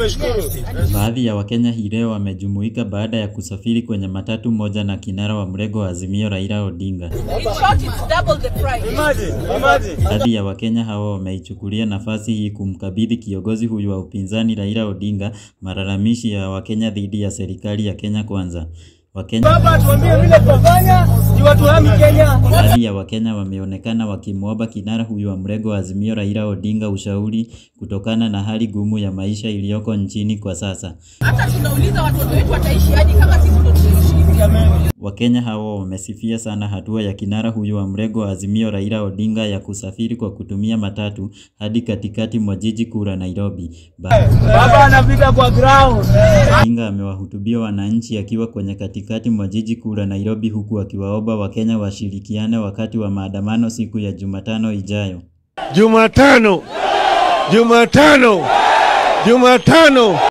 Baadhi ya Wakenya hii leo wamejumuika baada ya kusafiri kwenye matatu moja na kinara wa mrengo wa Azimio Raila Odinga. Baadhi ya Wakenya hawa wameichukulia nafasi hii kumkabidhi kiongozi huyu wa upinzani Raila Odinga malalamishi ya Wakenya dhidi ya serikali ya Kenya Kwanza. Baadhi ya Wakenya wameonekana wakimwomba kinara huyu wa mrengo wa Azimio Raila Odinga ushauri kutokana na hali gumu ya maisha iliyoko nchini kwa sasa. Hata tunauliza watoto wetu wataishi hadi kama sisi tunaishi. Wakenya hawa wamesifia sana hatua ya kinara huyu wa mrengo wa Azimio Raila Odinga ya kusafiri kwa kutumia matatu hadi katikati mwa jiji kuu la Nairobi. Baba anapita kwa ground. Odinga amewahutubia wananchi akiwa kwenye katikati mwa jiji kuu la Nairobi, huku akiwaomba Wakenya washirikiane wakati wa maandamano siku ya Jumatano ijayo. Jumatano.